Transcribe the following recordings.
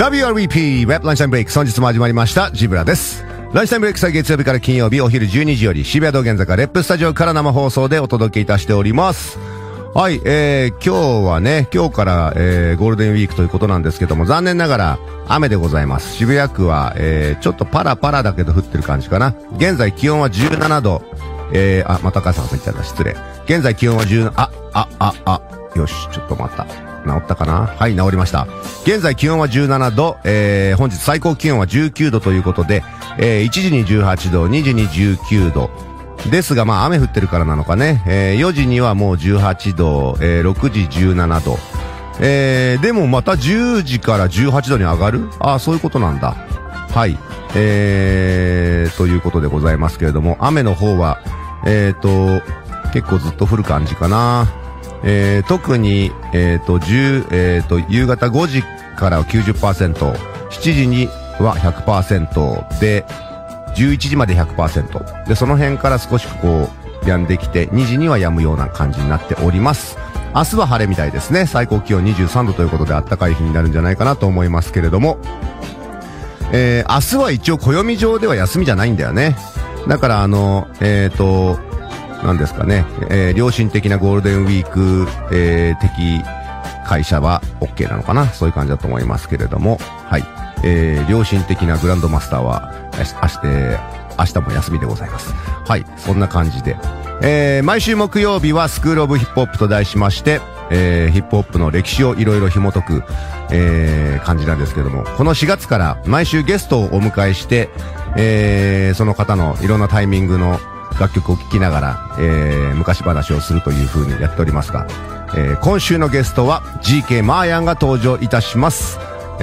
WRVP ウェブランチタイムブレイク、本日も始まりましたジブラです。ランチタイムブレイクは月曜日から金曜日お昼12時より渋谷道玄坂レップスタジオから生放送でお届けいたしております。はい、今日はね、今日から、ゴールデンウィークということなんですけども、残念ながら雨でございます。渋谷区は、ちょっとパラパラだけど降ってる感じかな。現在気温は17度。また母さんが言っちゃった。失礼。現在気温はよし、ちょっと待った。治ったかな？はい、治りました。現在気温は17度、本日最高気温は19度ということで、1時に18度、2時に19度。ですが、まあ雨降ってるからなのかね、4時にはもう18度、6時17度。でもまた10時から18度に上がる？ああ、そういうことなんだ。はい。ということでございますけれども、雨の方は、結構ずっと降る感じかな。特に、夕方5時からは 90%、7時には 100% で、11時まで 100% で、その辺から少しこう止んできて2時には止むような感じになっております。明日は晴れみたいですね。最高気温23度ということで、暖かい日になるんじゃないかなと思いますけれども、明日は一応暦上では休みじゃないんだよね。だからなんですかね、良心的なゴールデンウィーク、的会社は OK なのかな、そういう感じだと思いますけれども、はい。良心的なグランドマスターは明日も休みでございます。はい、そんな感じで、毎週木曜日はスクールオブヒップホップと題しまして、ヒップホップの歴史をいろいろ紐解く、感じなんですけども、この4月から毎週ゲストをお迎えして、その方のいろんなタイミングの楽曲を聴きながら、昔話をするという風にやっておりますが、今週のゲストは GK マーヤンが登場いたします。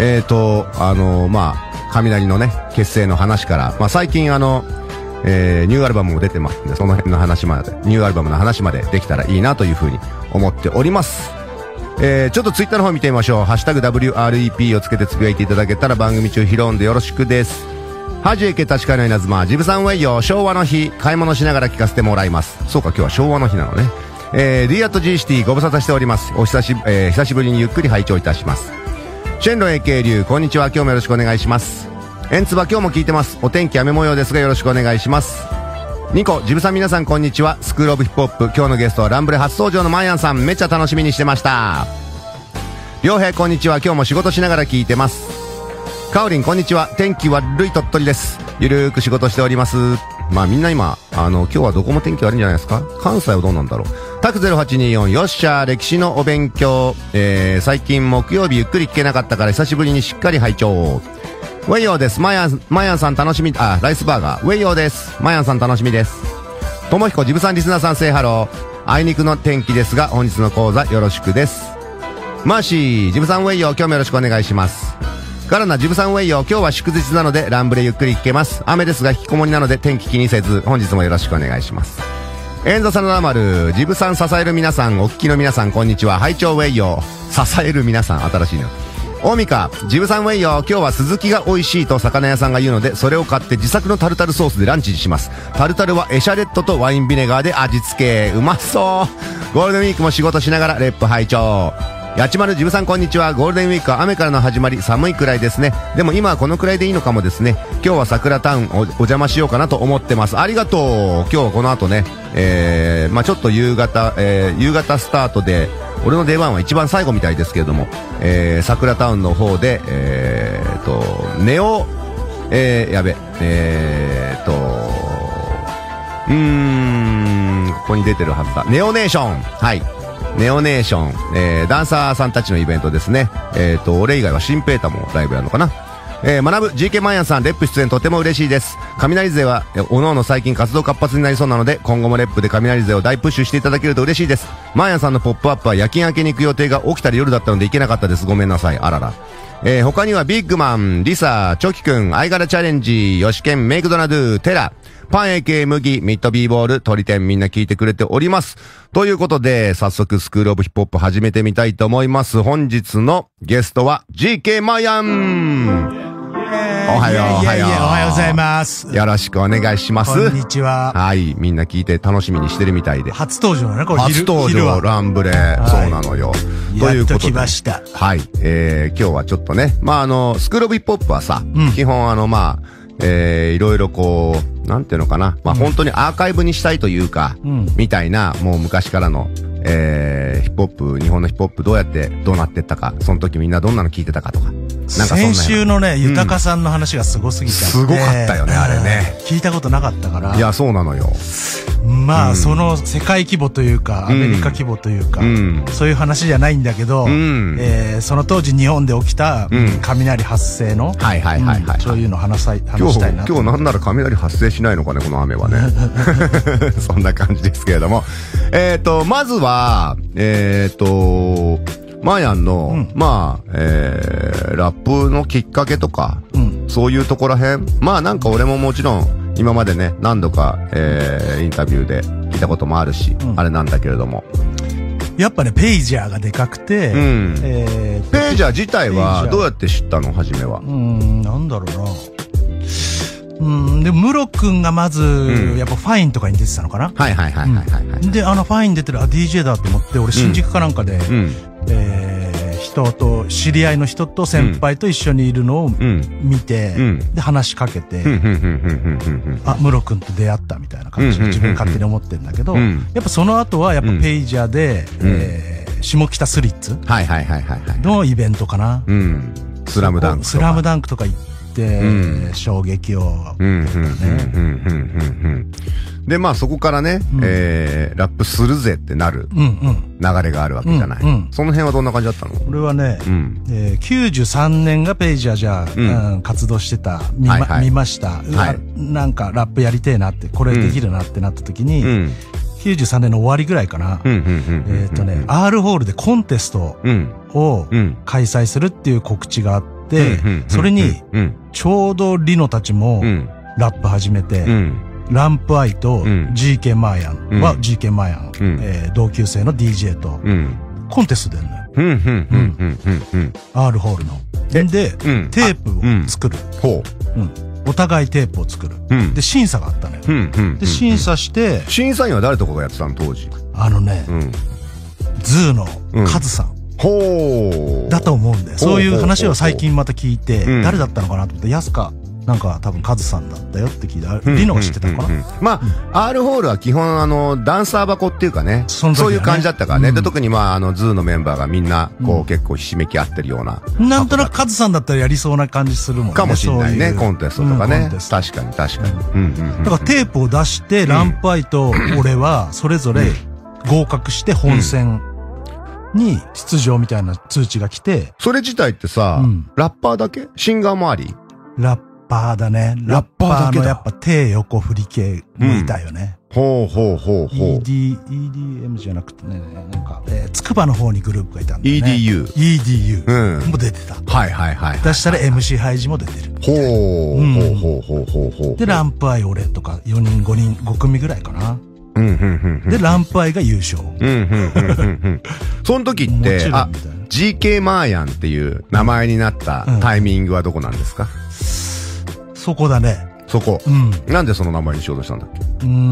雷のね、結成の話から、最近ニューアルバムも出てますんで、その辺の話まで、ニューアルバムの話までできたらいいなという風に思っております。ちょっとツイッターの方見てみましょう。ハッシュタグ WREP をつけてつぶやいていただけたら番組中拾うんでよろしくです。はじえけ立川の稲妻、ジブさんウェイよ、昭和の日、買い物しながら聞かせてもらいます。そうか、今日は昭和の日なのね。D@G シティご無沙汰しております。久しぶりにゆっくり拝聴いたします。シェンロン AK 流、こんにちは、今日もよろしくお願いします。エンツバ、今日も聞いてます。お天気雨模様ですがよろしくお願いします。ニコ、ジブさん皆さんこんにちは。スクールオブヒップホップ、今日のゲストはランブレ初登場のマーヤンさん、めっちゃ楽しみにしてました。りょうへいこんにちは、今日も仕事しながら聞いてます。カオリンこんにちは、天気悪い鳥取です。ゆるーく仕事しております。みんな今今日はどこも天気悪いんじゃないですか。関西はどうなんだろう。タク0824、よっしゃー、歴史のお勉強。最近木曜日ゆっくり聞けなかったから久しぶりにしっかり拝聴。ウェイヨーです。マヤンさん楽しみ、ライスバーガー。ウェイヨーです。マヤンさん楽しみです。ともひこ、ジブさんリスナーさんセイハロー。あいにくの天気ですが、本日の講座よろしくです。マーシー、ジブさんウェイヨー、今日もよろしくお願いします。ガラナ、ジブさんウェイヨー、今日は祝日なのでランブレゆっくり聞けます。雨ですが引きこもりなので天気気にせず、本日もよろしくお願いします。エンゾサナダマル、ジブさん支える皆さん、お聞きの皆さんこんにちは。拝聴ウェイヨー、支える皆さん、新しいの。大ミカ、ジブさんウェイヨー、今日はスズキが美味しいと魚屋さんが言うので、それを買って自作のタルタルソースでランチにします。タルタルはエシャレットとワインビネガーで味付け、うまそう。ゴールデンウィークも仕事しながらレップ拝聴。やちまる、ジブさんこんにちは。ゴールデンウィークは雨からの始まり、寒いくらいですね。でも今はこのくらいでいいのかもですね。今日は桜タウンお邪魔しようかなと思ってます。ありがとう。今日はこの後ね、ちょっと夕方スタートで、俺の出番は一番最後みたいですけれども、桜タウンの方で、ネオ、ここに出てるはずだ。ネオネーション。はい。ネオネーション、ダンサーさんたちのイベントですね。俺以外はシンペータもライブやるのかな。学ぶ GK マーヤンさん、レップ出演とても嬉しいです。雷勢はおのおの最近活動活発になりそうなので、今後もレップで雷勢を大プッシュしていただけると嬉しいです。マーヤンさんのポップアップは夜勤明けに行く予定が起きたり夜だったので行けなかったです。ごめんなさい。あらら。他にはビッグマン、リサ、チョキくん、アイガラチャレンジ、ヨシケン、メイクドナドゥ、テラ、パン AK 麦、ミッドビーボール、鳥天みんな聞いてくれております。ということで、早速スクールオブヒップホップ始めてみたいと思います。本日のゲストは GK マヤン。 おはよう、おはよう。 おはようございます。 よろしくお願いします。 こんにちは。 はい。みんな聞いて楽しみにしてるみたいで。 初登場だね、これ。 初登場、ランブレ。そうなのよ。 ということで。やっと来ました。 はい。今日はちょっとね、まあ、スクールオブヒップホップはさ、基本まあ、いろいろこう、なんていうのかな。まあ、本当にアーカイブにしたいというか、みたいな、もう昔からの、ヒップホップ、日本のヒップホップどうやってどうなってったか、その時みんなどんなの聞いてたかとか。 なんか先週のね、豊さんの話がすごすぎちゃって。 すごかったよね、あれね。 聞いたことなかったから。 いや、そうなのよ。 まあ、その世界規模というか、アメリカ規模というか、そういう話じゃないんだけど、その当時日本で起きた雷発生の、そういうの話したいな。 今日なんなら雷発生しないのかね、この雨はね。そんな感じですけれども。まずは、マーヤンの、まあ、ラップのきっかけとか、そういうところらへん。まあなんか俺ももちろん、今までね、何度か、インタビューで聞いたこともあるし、あれなんだけれども。 やっぱね、ペイジャーがでかくて、 ペイジャー自体はどうやって知ったの、初めは。 なんだろうな。でも、ムロ君がまず、やっぱファインとかに出てたのかな。 はい。 で、ファイン出てる、DJ だと思って、俺新宿かなんかで、知り合いの人と先輩と一緒にいるのを見て、で、話しかけて、ムロ君と出会ったみたいな感じで自分勝手に思ってんだけど、やっぱその後はやっぱペイジャーで、下北スリッツのイベントかな。 スラムダンク。 スラムダンクとか行って、衝撃を。 で、まあそこからね、ラップするぜってなる流れがあるわけじゃない。その辺はどんな感じだったの？ 俺はね、93年がペイジャーじゃ活動してた、見ました。なんかラップやりてえなって、これできるなってなった時に、93年の終わりぐらいかな。R ホールでコンテストを開催するっていう告知があって、それに、ちょうどリノたちもラップ始めて、ランプアイと GK マーヤンは GK マーヤン、同級生の DJ とコンテスト出んのよ。R ホールの。で、テープを作る。お互いテープを作る。で、審査があったのよ。で、審査して。 審査員は誰とかがやってたの当時？ ズーのカズさん。だと思うんだよ。そういう話を最近また聞いて、誰だったのかなと思って、ヤスカ。なんか多分カズさんだったよって聞いた。リノが知ってたのかな。 まあ、R ホールは基本ダンサー箱っていうかね、そういう感じだったからね。で、特にまあズーのメンバーがみんなこう結構ひしめき合ってるような。 なんとなくカズさんだったらやりそうな感じするもんね。 かもしれないね、コンテストとかね。確かに。だからテープを出してランプアイと俺はそれぞれ合格して本戦に出場みたいな通知が来て。 それ自体ってさ、ラッパーだけ？シンガーもあり？ ラッパーだね。ラッパーのやっぱ手横振り系もいたよね。EDM じゃなくてね、なんか、つくばの方にグループがいたんだよね。EDU も出てた。出したら MC ハイジも出てる。で、ランプアイ俺とか4人5組ぐらいかな。で、ランプアイが優勝。 その時って、GK マーヤンっていう名前になったタイミングはどこなんですか？ そこだね。 そこ。なんでその名前にしようとしたんだっけ？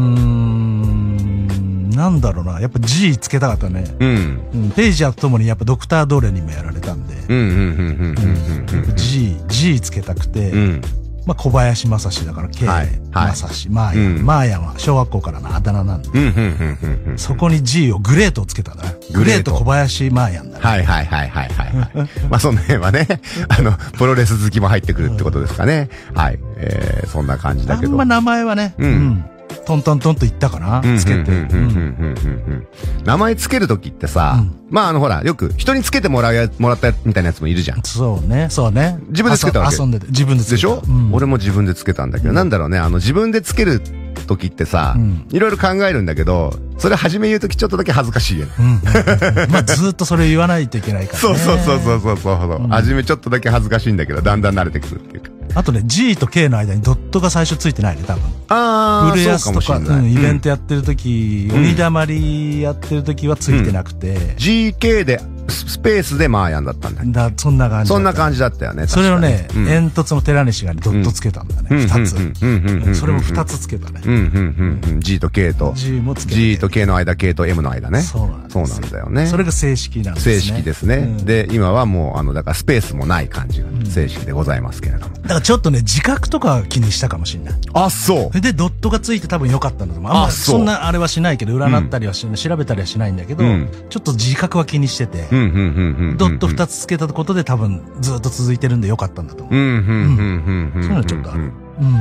なんだろうな。やっぱ G つけたかったね。ペイジャーとともにやっぱドクタードレにもやられたんで。G つけたくて。まあ、小林正史だから K、正史、マーヤンは小学校からのあだ名なんで。そこに G をグレートをつけたんだ。グレート小林マーヤンだ。 まあ、その辺はね、プロレス好きも入ってくるってことですかね。そんな感じだけど。 あんま名前はね、トントントンと言ったかな、つけて。 名前つけるときってさ、まあほら、よく人につけてもらったみたいなやつもいるじゃん。 そうね。 自分でつけたわけ。 遊んでて。自分でつけた。 でしょ？俺も自分でつけたんだけど、なんだろうね、自分でつけるときってさ、いろいろ考えるんだけど、それ初め言うときちょっとだけ恥ずかしいよね。 まあずっとそれ言わないといけないからね。 そう。初めちょっとだけ恥ずかしいんだけど、だんだん慣れてくるっていうか。 あとね、G と K の間にドットが最初ついてないね、多分。 ああ、 ブルヤスとか、イベントやってる時、鬼だまりやってる時はついてなくて。 GK でスペースでマーヤンだったんだよ。 そんな感じ。 そんな感じだったよね。 それをね、煙突の寺西がね、ドットつけたんだよね。2つ。それも2つつけたね。 G と K と。 G もつけて。 G と K の間、K と M の間ね。 そうなんだよね。 それが正式なんですね。 正式ですね。で、今はもう、だからスペースもない感じが正式でございますけれども。 だからちょっとね、自覚とか気にしたかもしれない。 あ、そう。 で、ドットがついて多分良かったんだと思う。あんまそんなあれはしないけど、占ったりはしない、調べたりはしないんだけど、ちょっと自覚は気にしてて、ドット2つつけたことで多分ずっと続いてるんで良かったんだと思う。そういうのちょっとある。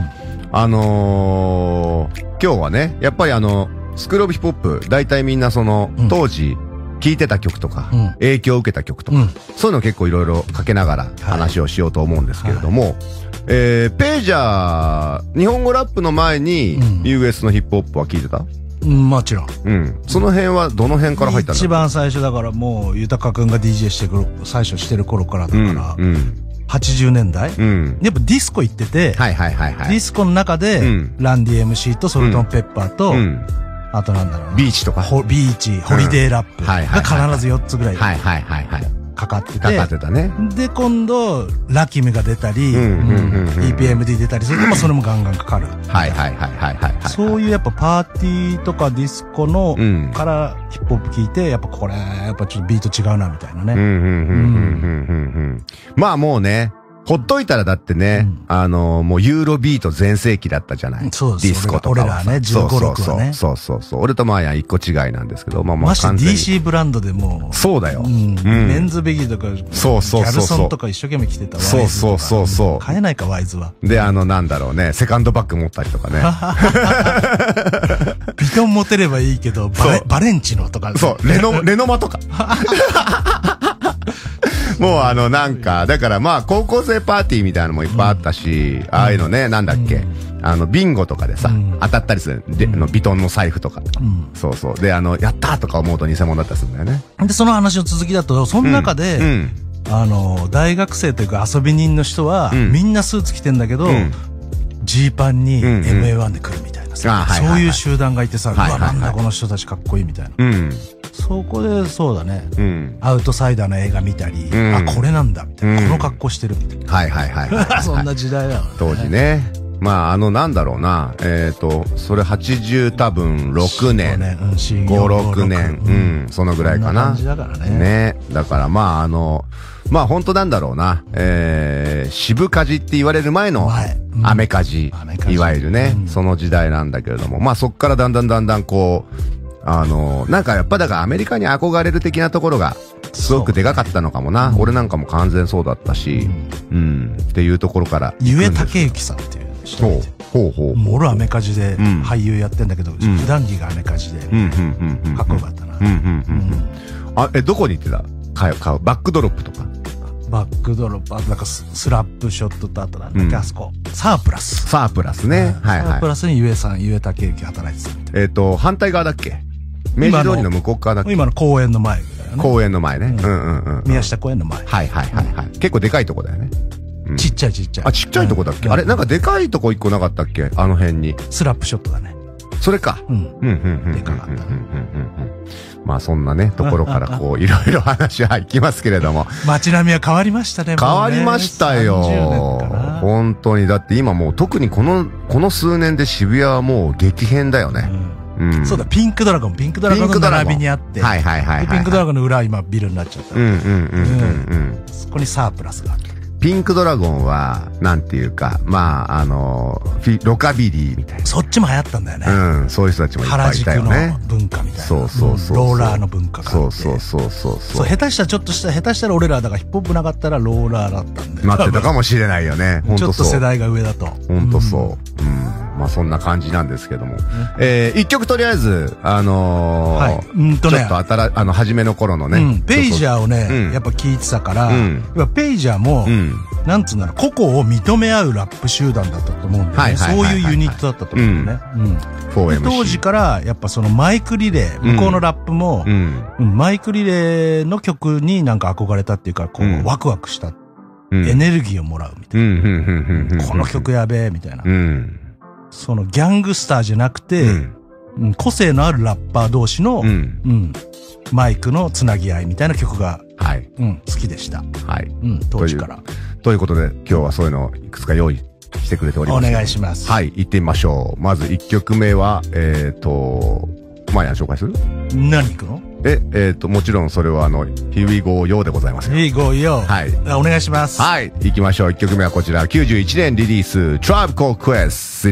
今日はね、やっぱりスクールオブヒップホップ、大体みんな当時、聴いてた曲とか、影響を受けた曲とか、そういうの結構いろいろかけながら話をしようと思うんですけれども、ページャー、日本語ラップの前に、US のヒップホップは聴いてた？ もちろん。 その辺はどの辺から入ったんだ？ 一番最初だからもう、豊くんが DJ 最初してる頃からだから、80年代、やっぱディスコ行ってて、ディスコの中で、ランディ MC とソルトンペッパーと、あとなんだろうな。 ビーチとか。 ビーチ、ホリデーラップが必ず4つぐらいかかってて。 かかってたね。 で、今度、ラキムが出たり、EPMD 出たりすると、それもガンガンかかる。そういうやっぱパーティーとかディスコの、からヒップホップ聞いて、やっぱこれ、やっぱちょっとビート違うな、みたいなね。 まあもうね、ほっといたらだってね、もうユーロビート全盛期だったじゃない。 そうです。 ディスコとか。 俺らね、15、6はね。 そう。俺とマーヤン一個違いなんですけど、 まして DC ブランドでもそうだよ。 メンズベギーとか、ギャルソンとか一生懸命着てたワイズとか。そう。 買えないか、ワイズは。 で、なんだろうね、セカンドバッグ持ったりとかね。 ビトン持てればいいけど、バレンチノとか。 そう、レノマとか。もうなんか、だからまあ、高校生パーティーみたいなのもいっぱいあったし、ああいうのね、なんだっけ、ビンゴとかでさ、当たったりする。で、ビトンの財布とか。そう。で、やったーとか思うと偽物だったりするんだよね。 で、その話の続きだと、その中で、大学生というか遊び人の人は、みんなスーツ着てんだけど、ジーパンに MA1 で来るみたいなさ、そういう集団がいてさ、うわ、なんだこの人たちかっこいいみたいな。そこで、そうだね。アウトサイダーの映画見たり、あ、これなんだ、みたいな。この格好してるみたいな。そんな時代だよね。 当時ね。まあ、なんだろうな。それ80多分6年。5、6年。そのぐらいかな。 そんな感じだからね。 ね。だからまあ、まあ本当なんだろうな。渋かじって言われる前の、アメカジ。いわゆるね。その時代なんだけれども。まあそっからだんだんこう、なんかやっぱだからアメリカに憧れる的なところが、すごくでかかったのかもな。俺なんかも完全そうだったし、っていうところから。 ゆえたけゆきさんっていう人がいて。もろアメカジで俳優やってんだけど、普段着がアメカジで、かっこよかったな。 どこに行ってた？バックドロップとか。 バックドロップ、あとなんかスラップショットとあとなんだっけ、あそこ。サープラスね。 サープラスにゆえたけゆき働いてたみたいな。反対側だっけ？明治通りの向こう側だっけ？ 今の公園の前だよね。 公園の前ね。 宮下公園の前。 結構でかいとこだよね。 ちっちゃい。 あ、ちっちゃいとこだっけ？あれなんかでかいとこ一個なかったっけ？あの辺に。 スラップショットだね。 それか。 でかかった。 まあそんなね、ところからこう、いろいろ話はいきますけれども。 街並みは変わりましたね、 変わりましたよ。本当に。だって今もう特にこの数年で渋谷はもう激変だよね。 そうだ、ピンクドラゴンの並びにあって。ピンクドラゴンの裏は今ビルになっちゃった。そこにサープラスがある。 ピンクドラゴンは、なんていうか、まあ、ロカビリーみたいな。 そっちも流行ったんだよね。 そういう人たちもいっぱいいたよね。 原宿の文化みたいな。そう。ローラーの文化があって。そう。下手したら俺らだからヒップホップなかったらローラーだったんで。 なってたかもしれないよね。 ちょっと世代が上だと。 本当そう。まあそんな感じなんですけども。一曲とりあえず、ちょっと初めの頃のね。 ペイジャーをね、やっぱ聞いてたから、ペイジャーも、なんつうんだろう、個々を認め合うラップ集団だったと思うんだよね。そういうユニットだったと思うんだよね。当時から、やっぱそのマイクリレー、向こうのラップも、マイクリレーの曲になんか憧れたっていうか、こう、ワクワクした。エネルギーをもらうみたいな。この曲やべえ、みたいな。そのギャングスターじゃなくて、個性のあるラッパー同士の、マイクのつなぎ合いみたいな曲がはい。 うん、好きでした。 はい。 うん、当時から。 ということで、今日はそういうのをいくつか用意してくれております。 お願いします。 はい、行ってみましょう。まず1曲目は、マヤン紹介する？ 何行くの？ もちろんそれはHere We Go Yo でございますよ。 Here We Go Yo。はい。お願いします。 はい。行きましょう。1曲目はこちら。91年リリース、Tribe Called Quest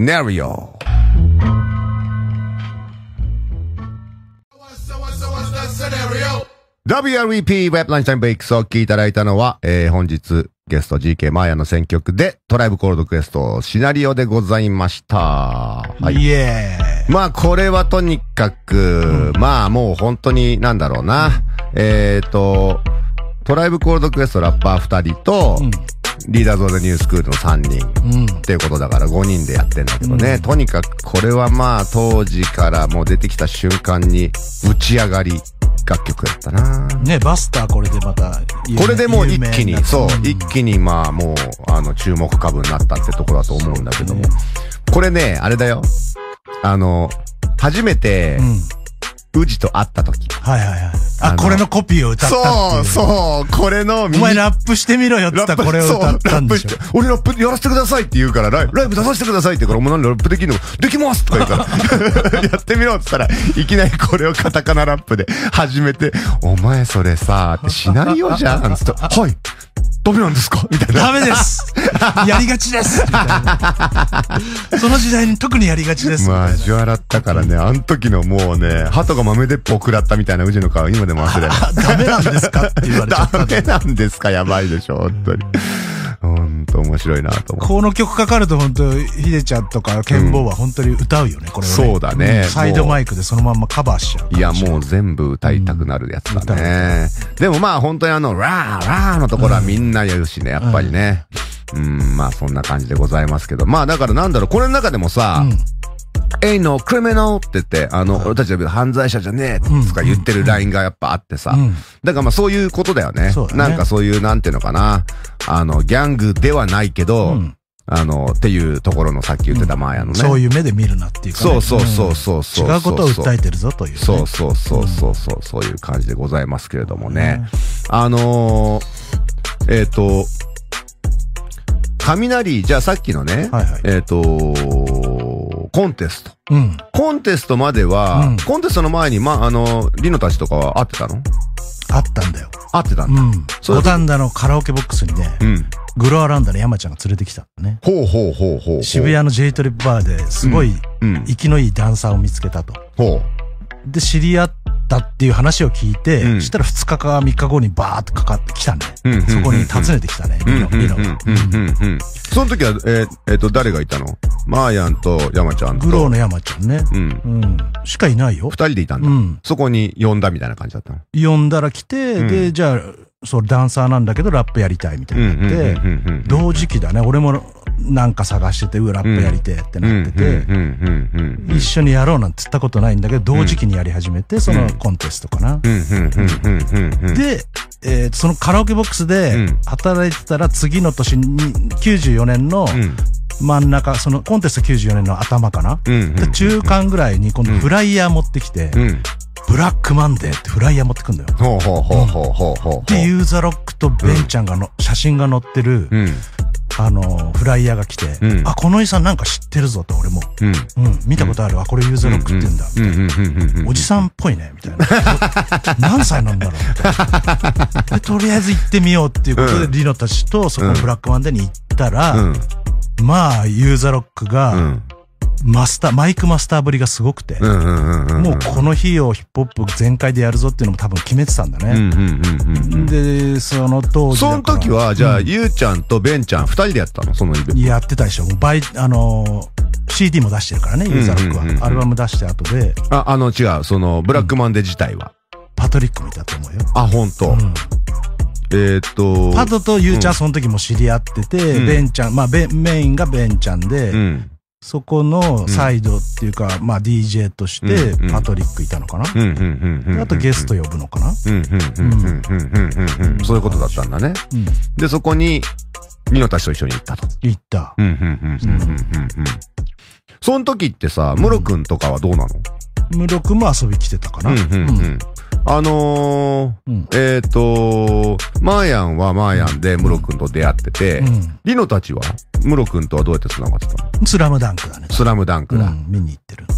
Scenario。WREP ウェブランチタイムブレイクスを聴いていただいたのは、本日ゲスト GK マーヤの選曲でトライブコールドクエストシナリオでございました。はい。 イエーイ。 まあこれはとにかく、まあもう本当になんだろうな。トライブコールドクエストラッパー2人と、リーダーズオブザニュースクールの3人、っていうことだから5人でやってんだけどね。とにかくこれはまあ当時からもう出てきた瞬間に打ち上がり楽曲やったな。 ね、バスターこれでまた、 これでもう一気に、そう、一気にまあもう、注目株になったってところだと思うんだけども。これね、あれだよ。初めて、宇治と会った時。 はいはいはい。あ、これのコピーを歌ったっていう。 そう、これのお前ラップしてみろよって言ったらこれを歌ったんでしょ。 俺ラップやらせてくださいって言うから、ライブ出させてくださいって言うから、お前何ラップできんの？できますとか言うから、やってみろって言ったら、いきなりこれをカタカナラップで始めて、お前それさ、ってシナリオじゃんつって、はい。ダメなんですかみたいな。 ダメですやりがちですみたいな。その時代に特にやりがちです。 まあ、味わったからね、あの時のもうね、鳩が豆鉄砲食らったみたいな宇治の顔、今でも忘れない。 ダメなんですかって言われちゃった。 ダメなんですかやばいでしょ、本当に。本当面白いなと思う。 この曲かかると本当ヒデちゃんとかケンボーは本当に歌うよね、これは、ね。 そうだね。 サイドマイクでそのまんまカバーしちゃう。 いや、もう全部歌いたくなるやつだね。でもまあ本当にラーラーのところはみんな言うしね、やっぱりね。まあそんな感じでございますけど。まあだからなんだろう、これの中でもさ、Ain't no criminal って言って、俺たちは犯罪者じゃねえとか言ってるラインがやっぱあってさ。だからまあそういうことだよね。なんかそういう、なんていうのかな。ギャングではないけど、っていうところのさっき言ってたマーヤのね。 そういう目で見るなっていうか。 そう。違うことを訴えてるぞという。 そういう感じでございますけれどもね。雷、じゃあさっきのね、コンテスト。コンテストまでは、コンテストの前に、リノたちとかは会ってたの？ 会ったんだよ。 会ってたんだ。 五反田のカラオケボックスにね、グロアランダの山ちゃんが連れてきたのね。 ほう。 渋谷の J トリップバーですごい、息のいいダンサーを見つけたと。で、知り合ったっていう話を聞いて、したら2日か3日後にバーってかかってきたね。そこに訪ねてきたね、リノが。 その時は、誰がいたの？マーヤンと山ちゃんと。 グローの山ちゃんね。しかいないよ。 2人でいたんだ。そこに呼んだみたいな感じだったの？ 呼んだら来て、で、じゃあ、そう、ダンサーなんだけどラップやりたいみたいになって、同時期だね。俺もなんか探してて、ラップやりてってなってて、一緒にやろうなんて言ったことないんだけど、同時期にやり始めて、そのコンテストかな。で、そのカラオケボックスで働いてたら次の年に94年の真ん中、そのコンテスト94年の頭かな。で中間ぐらいに今度フライヤー持ってきて、ブラックマンデーってフライヤー持ってくんだよ。で、ユーザロックとベンちゃんが写真が載ってる、フライヤーが来て、あ、このおじさんなんか知ってるぞと、俺も。見たことあるわ、これユーザロックって言うんだ。みたいな。おじさんっぽいね、みたいな。何歳なんだろうみたいな。で、とりあえず行ってみようっていうことで、リノたちとそこのブラックマンデーに行ったら、まあ、ユーザロックが、マイクマスターぶりがすごくて、もうこの日をヒップホップ全開でやるぞっていうのも多分決めてたんだね。で、その当時。 その時は、じゃあ、ゆうちゃんとベンちゃん2人でやったの？そのイベント。 やってたでしょ。CD も出してるからね、ユーザロックは。アルバム出して後で。 違う、その、ブラックマンデー自体は。 パトリックもいたと思うよ。 あ、ほんと。 パトとユーちゃんその時も知り合ってて、ベンちゃん、まあ、メインがベンちゃんで、そこのサイドっていうか、まあ DJ としてパトリックいたのかな。あとゲスト呼ぶのかな。そういうことだったんだね。で、そこに、ミノたちと一緒に行ったと。 行った。 その時ってさ、ムロくんとかはどうなの？ ムロくんも遊び来てたかな。 マーヤンはマーヤンでムロ君と出会ってて、リノたちはムロ君とはどうやって繋がってたの？ スラムダンクだね。 スラムダンクだ。 見に行ってる。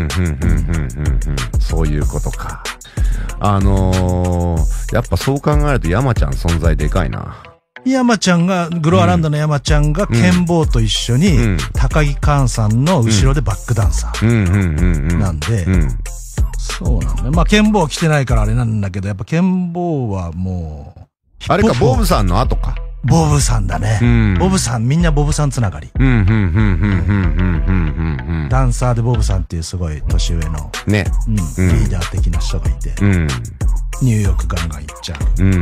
そういうことか。やっぱそう考えると山ちゃん存在でかいな。 山ちゃんが、グロアランドの山ちゃんが、剣坊と一緒に、高木寛さんの後ろでバックダンサー。なんで、そうなんだね。まあ、剣坊は来てないからあれなんだけど、やっぱ剣坊はもう、 あれか、ボブさんの後か。 ボブさんだね。ボブさん、みんなボブさんつながり。ダンサーでボブさんっていうすごい年上の、ね。リーダー的な人がいて、ニューヨークガンガン行っちゃう。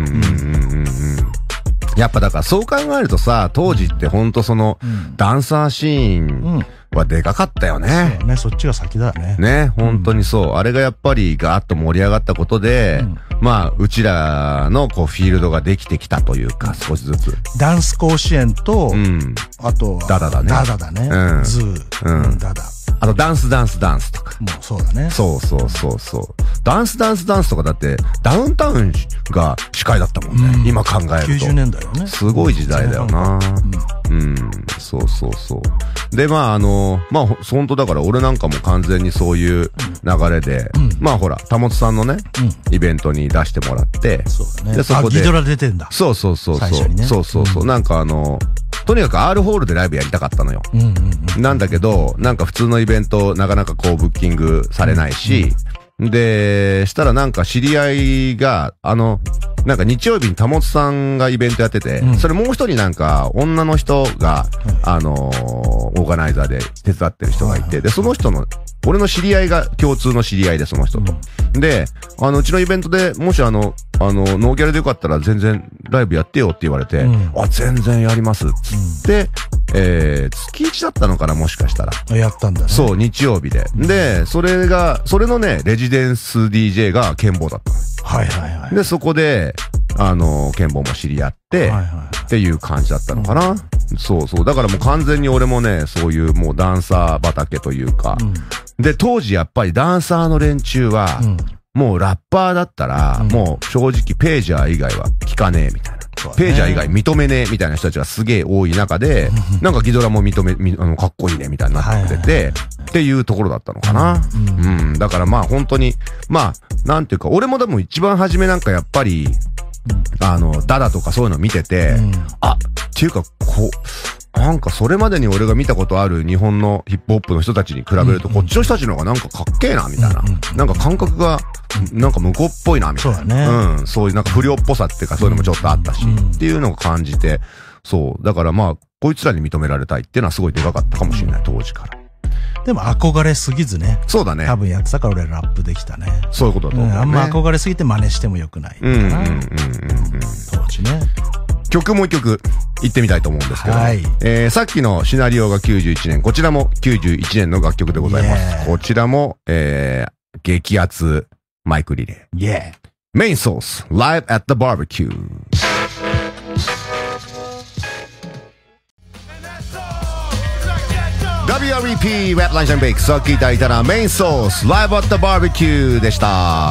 やっぱだからそう考えるとさ、当時ってほんとその、ダンサーシーンはでかかったよね。 そうね、そっちが先だよね。 ね、本当にそう。あれがやっぱりガーッと盛り上がったことで、まあ、うちらのこう、フィールドができてきたというか、少しずつ。 ダンス甲子園と、あとは、 ダダだね。 ダダだね。ズー、ダダ。 あと、ダンスとか。 もうそうだね。 そう。ダンスとかだって、ダウンタウンが司会だったもんね。今考えると。 90年代よね。 すごい時代だよな。そう。で、まあ、まあ、本当だから俺なんかも完全にそういう流れで、まあほら、タモツさんのね、イベントに出してもらって、 そうだね。 で、そこで。 ギドラ出てんだ。 そう。最初にね。そう。なんかとにかく R ホールでライブやりたかったのよ。なんだけど、なんか普通のイベントなかなかこうブッキングされないし、で、したらなんか知り合いが、なんか日曜日にタモツさんがイベントやってて、それもう一人なんか女の人が、オーガナイザーで手伝ってる人がいて、で、その人の、俺の知り合いが共通の知り合いで、その人と。で、うちのイベントでもしノーギャルでよかったら全然ライブやってよって言われて、全然やりますっつって、月1だったのかな、もしかしたら。 やったんだね。 そう、日曜日で。で、それのね、レジデンス DJ が剣坊だったの。で、そこで、剣坊も知り合って、っていう感じだったのかな。そう。だからもう完全に俺もね、そういうもうダンサー畑というか。で、当時やっぱりダンサーの連中は、もうラッパーだったら、もう正直ページャー以外は聞かねえみたいな。ページャー以外認めねえみたいな人たちがすげえ多い中で、なんかギドラもかっこいいねみたいになってくれて、っていうところだったのかな。だからまあ本当に、まあ、なんていうか、俺もでも一番初めなんかやっぱり、ダダとかそういうの見てて、っていうか、なんかそれまでに俺が見たことある日本のヒップホップの人たちに比べると、こっちの人たちの方がなんかかっけえな、みたいな。なんか感覚が、なんか向こうっぽいな、みたいな。 そうだね。 そういうなんか不良っぽさっていうか、そういうのもちょっとあったし、っていうのを感じて、そう。だからまあ、こいつらに認められたいっていうのはすごいでかかったかもしれない、当時から。 でも憧れすぎずね。 そうだね。 多分やってたから俺ラップできたね。 そういうことだと思う、ね。 あんま憧れすぎて真似してもよくないかな。当時ね。 曲もう一曲行ってみたいと思うんですけど、さっきのシナリオが91年、こちらも91年の楽曲でございます。こちらも、激アツマイクリレー。メインソース、Live at the Barbecue。WREP Rap Lunch and Bake さっきいただいたらメインソース Live at the Barbecue でした。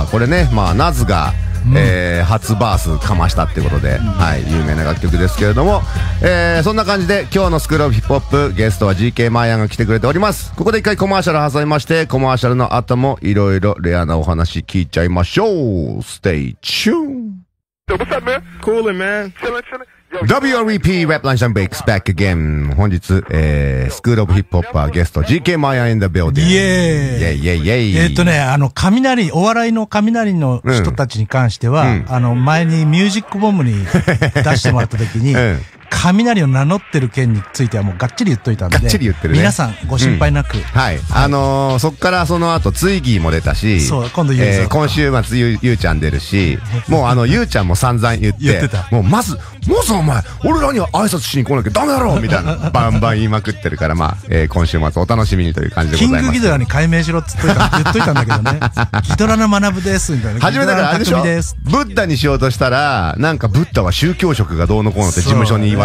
これね、まあナズが初バースかましたってことで、はい、有名な楽曲ですけれども、そんな感じで今日のスクールオブヒップホップゲストは GK マーヤンが来てくれております。ここで一回コマーシャル挟みまして、コマーシャルの後もいろいろレアなお話聞いちゃいましょう。Stay tuned. What's up, man? Coolin', man. WREP Rap Lunch and Bakes back again. 本日、スクールオブヒップホッパーゲスト GK マーヤン in the building. イエーイ。雷、お笑いの雷の人たちに関しては、前にミュージックボムに出してもらった時に、雷を名乗ってる件についてはもうがっちり言っといたんで。 がっちり言ってるね。 皆さんご心配なく。 はい。そっからその後、ツイギーも出たし。 そう、今度今週末ゆうちゃん出るし、もうゆうちゃんも散々言って、もうまずお前、俺らには挨拶しに来なきゃダメだろみたいな、バンバン言いまくってるから、まあ、今週末お楽しみにという感じでございます。 キングギドラに改名しろって言っといたんだけどね。ギドラの学ぶです、みたいな。 初めだからあれでしょ、ブッダにしようとしたら、なんかブッダは宗教色がどうのこうのって事務所に言わ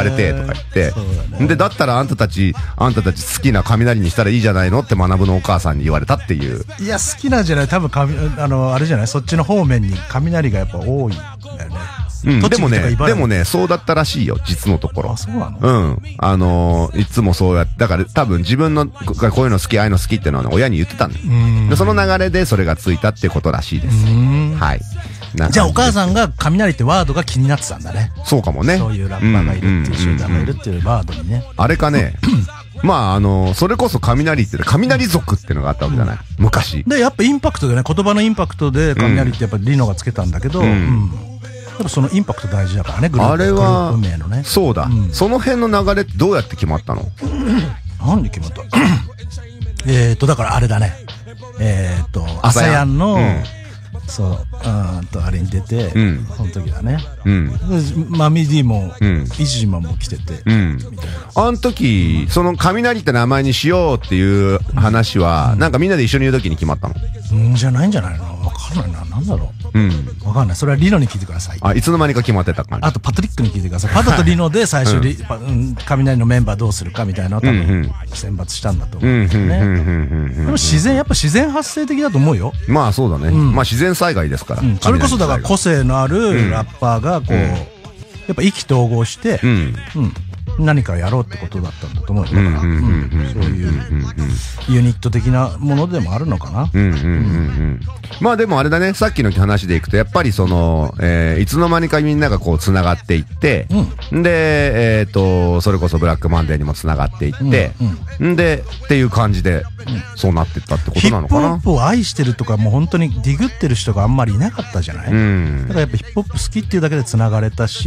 れてとか言って、で、だったらあんたたち好きな雷にしたらいいじゃないのって学のお母さんに言われたっていう。 いや、好きなんじゃない？多分あれじゃない？そっちの方面に雷がやっぱ多いんだよね。 でもね、そうだったらしいよ、実のところ。 あ、そうなの？ いつもそうやって、だから多分自分の、こういうの好き、ああいうの好きっていうのはね、親に言ってたんだよ。で、その流れでそれがついたってことらしいです。はい。 じゃあお母さんが雷ってワードが気になってたんだね。 そうかもね。 そういうラッパーがいるっていう集団がいるっていうワードにね。 あれかね。まあそれこそ雷って雷族っていうのがあったわけじゃない、昔。 で、やっぱインパクトでね、言葉のインパクトで雷ってやっぱリノがつけたんだけど、やっぱそのインパクト大事だからね、グループ名のね。 そうだ。その辺の流れってどうやって決まったの？ なんで決まっただからあれだね。アサヤンの、そう、あれに出て、その時だね。マミディも、イジマも来てて、 あの時、その雷って名前にしようっていう話は、なんかみんなで一緒にいる時に決まったの？ じゃないんじゃないの？わかんないな。なんだろう。わかんない。それはリノに聞いてください。 あ、いつの間にか決まってた感じ。 あとパトリックに聞いてください。パトとリノで最初雷のメンバーどうするかみたいなのを多分選抜したんだと思うんだよね。でもやっぱ自然発生的だと思うよ。 まあそうだね。まあ自然災害ですから。 それこそだから個性のあるラッパーがこう、やっぱ意気投合して、何かやろうってことだったんだと思うよ。だから、そういうユニット的なものでもあるのかな。 まあでもあれだね、さっきの話でいくと、やっぱりその、いつの間にかみんながこう繋がっていって、で、それこそブラックマンデーにも繋がっていって、で、っていう感じで、そうなってったってことなのかな。 ヒップホップを愛してるとか、もう本当にディグってる人があんまりいなかったじゃない？だからやっぱヒップホップ好きっていうだけで繋がれたし、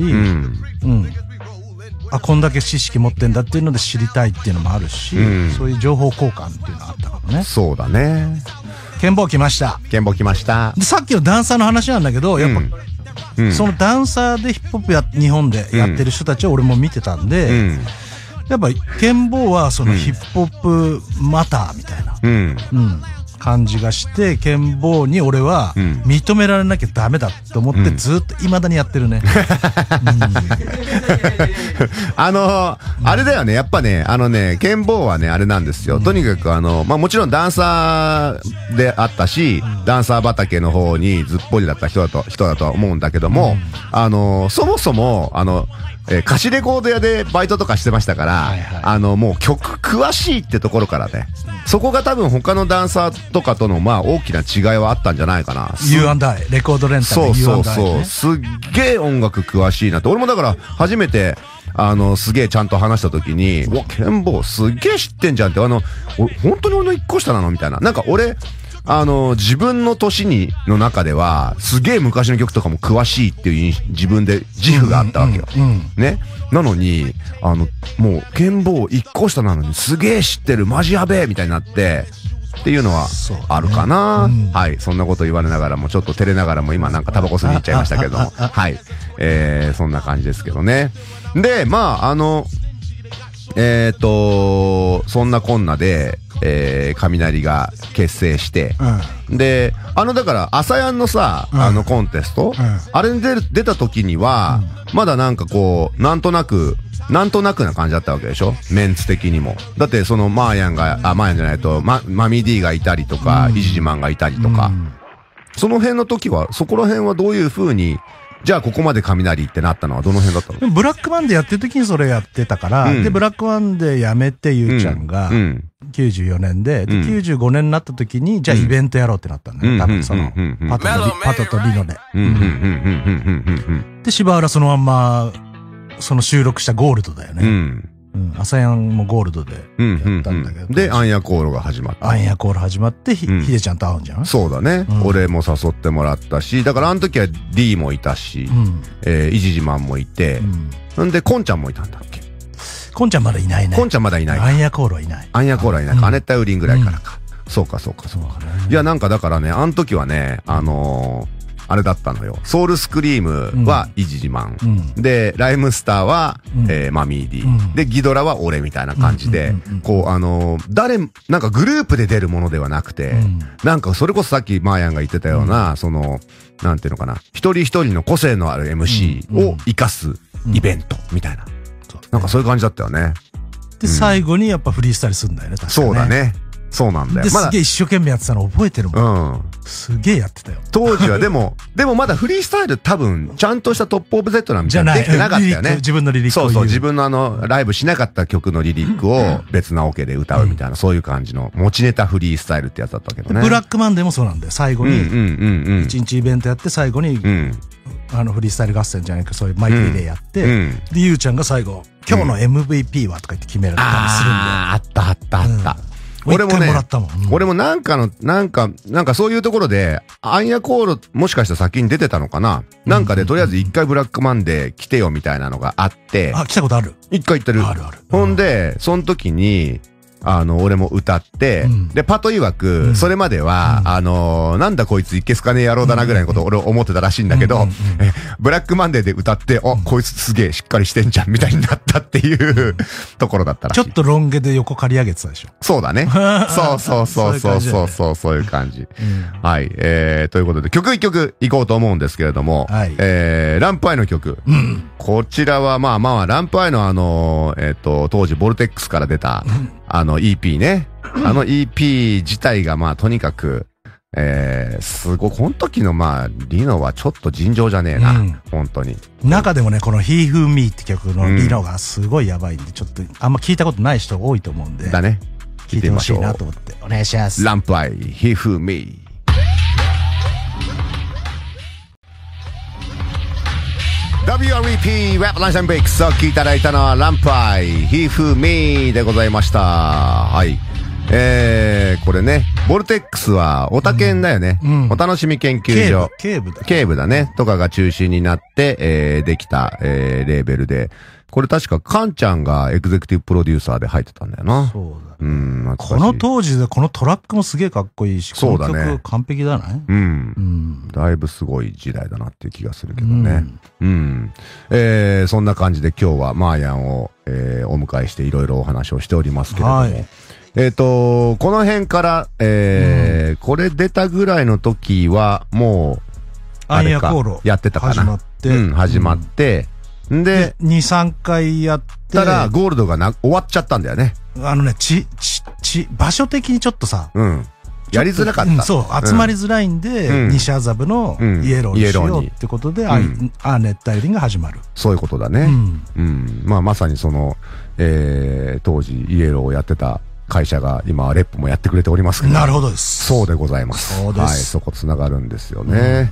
こんだけ知識持ってんだっていうので知りたいっていうのもあるし、そういう情報交換っていうのがあったかもね。 そうだね。 剣坊来ました。 剣坊来ました。 で、さっきのダンサーの話なんだけど、やっぱ、そのダンサーでヒップホップ日本でやってる人たちを俺も見てたんで、やっぱ剣坊はそのヒップホップマターみたいな、感じがして、剣坊に俺は認められなきゃダメだと思ってずっと未だにやってるね。 あれだよね、やっぱね、剣坊はね、あれなんですよ。とにかくまあもちろんダンサーであったし、ダンサー畑の方にずっぽりだった人だとは思うんだけども、そもそも、貸しレコード屋でバイトとかしてましたから、もう曲詳しいってところからね、そこが多分他のダンサーとかとのまあ大きな違いはあったんじゃないかな。 U&I、レコードレンタルで U&I、 そう。すっげえ音楽詳しいなって。俺もだから初めて、すげえちゃんと話した時に、剣坊すっげえ知ってんじゃんって、本当に俺の一個下なのみたいな。なんか俺、自分の年の中では、すげえ昔の曲とかも詳しいっていう自分で自負があったわけよ。ね。なのに、もう、剣坊一個下なのにすげえ知ってる、マジやべえみたいになって、っていうのはあるかな。はい。そんなこと言われながらも、ちょっと照れながらも今なんかタバコ吸いに行っちゃいましたけども。はい。そんな感じですけどね。で、まあ、そんなこんなで、雷が結成して、で、だから、アサヤンのさ、コンテスト、あれに出た時には、まだなんかこう、なんとなくな感じだったわけでしょ？メンツ的にも。だって、その、マーヤンじゃないと、マミディがいたりとか、イジジマンがいたりとか、その辺の時は、そこら辺はどういう風に、じゃあここまで雷ってなったのはどの辺だったの？ ブラックマンデーやってる時にそれやってたから、で、ブラックマンデーやめてゆうちゃんが、94年で、95年になった時に、じゃあイベントやろうってなったんだよ。多分その、パトとリノで。で、柴浦そのまんま、その収録したゴールドだよね。アサヤンもゴールドでやったんだけど。 で、アンヤコールが始まった。 アンヤコール始まって、ヒデちゃんと会うんじゃん？ そうだね。俺も誘ってもらったし、だからあの時は D もいたし、イジジマンもいて、んで、コンちゃんもいたんだっけ？ コンちゃんまだいないね。 コンちゃんまだいない。 アンヤコールはいない。 アンヤコールはいない。アネッタウリンぐらいからか。そうか。いや、なんかだからね、あの時はね、あれだったのよ。ソウルスクリームはイジジマン。で、ライムスターは、マミーディ。で、ギドラは俺みたいな感じで、こう、なんかグループで出るものではなくて、なんかそれこそさっきマーヤンが言ってたような、その、なんていうのかな。一人一人の個性のある MC を活かすイベントみたいな。 なんかそういう感じだったよね。 で、最後にやっぱフリースタイルするんだよね、確かに。 そうだね。そうなんだよ。 で、すげえ一生懸命やってたの覚えてるもん。うん。すげえやってたよ。 当時はでもまだフリースタイル多分、ちゃんとしたトップオブ Z なんみたいなできてなかったよね。 自分のリリックを。 そうそう、自分のライブしなかった曲のリリックを別なオケで歌うみたいな、そういう感じの持ちネタフリースタイルってやつだったけどね。 ブラックマンデーもそうなんだよ。最後に、一日イベントやって最後に、フリースタイル合戦じゃないか、そういうマイクリレーやって、で、ゆうちゃんが最後、今日の MVP はとか言って決められたりするんだよ。 あった。俺もね、俺もなんかそういうところで、アンヤコールもしかしたら先に出てたのかな、なんかでとりあえず一回ブラックマンデー来てよみたいなのがあって。 あ、来たことある？ 一回行ってる。ある。ほんで、その時に、俺も歌って、で、パト曰く、それまでは、なんだこいついけすかねえ野郎だなぐらいのことを俺思ってたらしいんだけど、ブラックマンデーで歌って、こいつすげえしっかりしてんじゃんみたいになったっていうところだったらしい。 ちょっとロン毛で横刈り上げてたでしょ。 そうだね。そういう感じ。はい。ということで、曲一曲いこうと思うんですけれども、ランプアイの曲。こちらはランプアイの当時ボルテックスから出た、EP ね。EP 自体がとにかく、すごい、この時のリノはちょっと尋常じゃねえな。本当に。 中でもね、この He Who Me って曲のリノがすごいやばいんで、ちょっとあんま聞いたことない人多いと思うんで。 だね。 聞いてほしいなと思って。お願いします。 ランプアイ、He Who Me。WREP ラップランチャンブレイクスを聴いていただいたのはランプアイ He Who Me でございました。はい。これね、ボルテックスはオタ研だよね。お楽しみ研究所。 警部だね。とかが中心になって、できた、レーベルで。これ確かカンちゃんがエグゼクティブプロデューサーで入ってたんだよな。 そうだね。この当時でこのトラックもすげえかっこいいし、 そうだね。 この曲完璧だね。 だいぶすごい時代だなっていう気がするけどね。そんな感じで今日はマーヤンを、お迎えしていろいろお話をしておりますけれども。はい、この辺から、これ出たぐらいの時はもう、 アンヤコーロやってたかな。始まって、で、 2、3回やったら、ゴールドが終わっちゃったんだよね。 場所的にちょっとさ、 やりづらかった。 そう、集まりづらいんで、西麻布のイエローにしようってことで、熱帯雨林が始まる。 そういうことだね。まさにその、当時イエローをやってた会社が今レップもやってくれておりますけど。 なるほどです。 そうでございます。 そうです。はい、 そこつながるんですよね。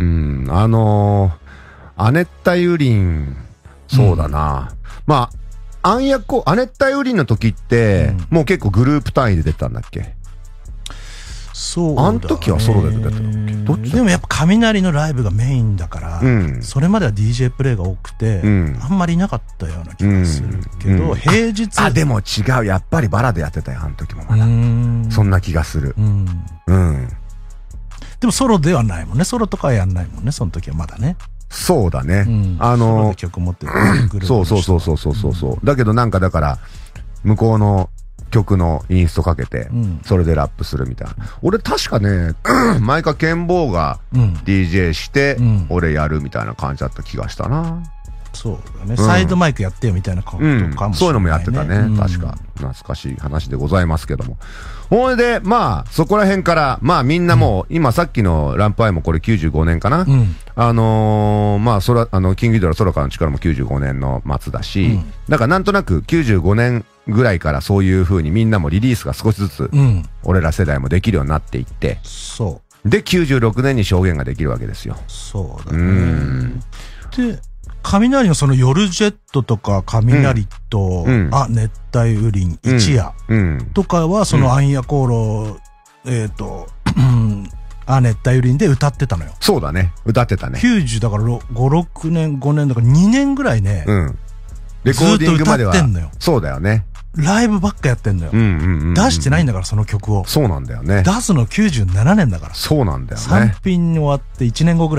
亜熱帯雨林、そうだな。亜熱帯雨林の時って、もう結構グループ単位で出たんだっけ？ そうだね。 あの時はソロで出てたの？どっち？ でもやっぱ雷のライブがメインだから、それまでは DJ プレイが多くて、あんまりいなかったような気がするけど、平日。 でも違う。やっぱりバラでやってたよ、あの時もまだ。そんな気がする。 でもソロではないもんね。ソロとかはやんないもんね、その時はまだね。 そうだね。 ソロで曲持ってるグループ。 そう。だけどだから、向こうの曲のインストかけて、それでラップするみたいな。俺確かね、前かケンボーが DJ して、俺やるみたいな感じだった気がしたな。 そうだね。サイドマイクやってよみたいなことかもしれないね。 そういうのもやってたね。確か。懐かしい話でございますけども。ほいで、そこら辺から、みんなもう、今さっきのランプアイもこれ95年かな。キングギドラ空からの力も95年の末だし、だからなんとなく95年ぐらいからそういう風にみんなもリリースが少しずつ、俺ら世代もできるようになっていって、で、96年に証言ができるわけですよ。 そうだね。で、雷のその夜ジェットとか雷と、熱帯雨林一夜とかはそのアンヤコーロ、熱帯雨林で歌ってたのよ。 そうだね。歌ってたね。 90だから5、6年、5年だから2年ぐらいね。 レコーディングまでは。 ずっと歌ってんのよ。 そうだよね。 ライブばっかやってんのよ。出してないんだから、その曲を。 そうなんだよね。 出すの97年だから。 そうなんだよね。 3品終わって1年後ぐらいに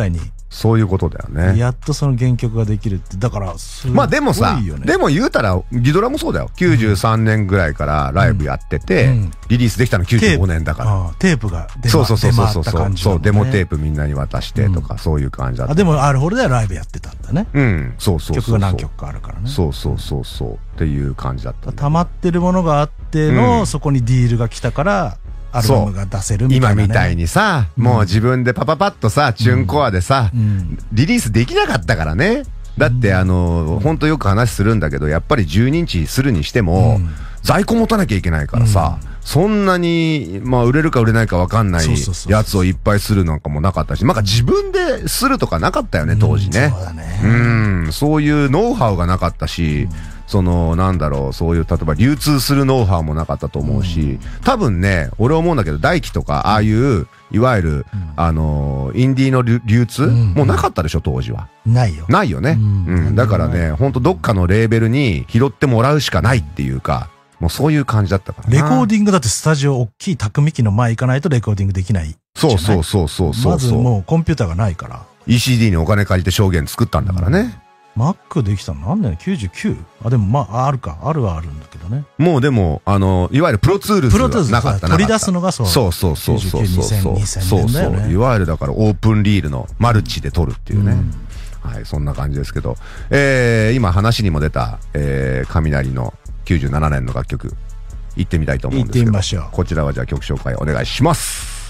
そういうことだよね。 やっとその原曲ができるって、だから、 まあでもさ、でも言うたら、ギドラもそうだよ。93年ぐらいからライブやってて、リリースできたの95年だから。 テープがそう、デモテープみんなに渡してとか、そういう感じだった。 でも、あるホールではライブやってたんだね。 うん、そう。 曲が何曲かあるからね。 そう。っていう感じだった。 溜まってるものがあっての、そこにディールが来たから、アルバムが出せるみたいな、ね。 今みたいにさ、もう自分でパパパッとさ、チューンコアでさ、リリースできなかったからね。だってほんとよく話するんだけど、やっぱり12インチするにしても、在庫持たなきゃいけないからさ、そんなに、まあ売れるか売れないか分かんないやつをいっぱいするなんかもなかったし、なんか自分でするとかなかったよね、当時ね。 そうだね。 そういうノウハウがなかったし、なんだろう、そういう、例えば流通するノウハウもなかったと思うし、多分ね、俺思うんだけど、大輝とか、ああいう、いわゆる、インディーの流通もうなかったでしょ、当時は。 ないよ。 ないよね。だからね、ほんとどっかのレーベルに拾ってもらうしかないっていうか、もうそういう感じだったからな。 レコーディングだってスタジオ、大きい匠機の前行かないとレコーディングできない。 そう。 まずもうコンピューターがないから。 ECD にお金借りて証言作ったんだからね。 Mac できたの何年 ?99? あ、でもまあ、あるか。あるはあるんだけどね。 もうでも、いわゆるプロツールズがなかった。 取り出すのがそう。 そう。 2000年だよね。 いわゆるだからオープンリールのマルチで撮るっていうね。はい、そんな感じですけど。今話にも出た、雷の97年の楽曲、行ってみたいと思うんですけど。 行ってみましょう。 こちらはじゃあ曲紹介お願いします。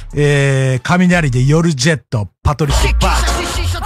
雷で夜ジェット、パトリック・バー。